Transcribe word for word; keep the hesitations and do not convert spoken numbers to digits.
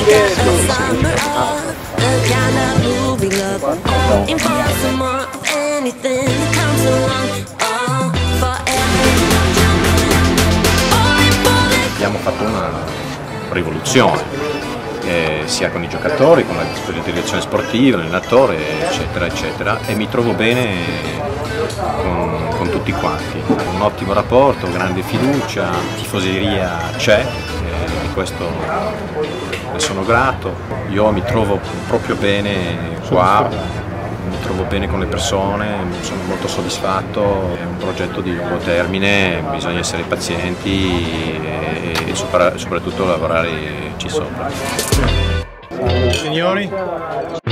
Abbiamo fatto una rivoluzione, eh, sia con i giocatori, con la direzione sportiva, l'allenatore, eccetera, eccetera, e mi trovo bene con, con tutti quanti. Un ottimo rapporto, grande fiducia, tifoseria c'è, eh, di questo ne sono grato. Io mi trovo proprio bene qua, mi trovo bene con le persone, sono molto soddisfatto. È un progetto di lungo termine, bisogna essere pazienti e, e soprattutto lavorarci sopra. Signori?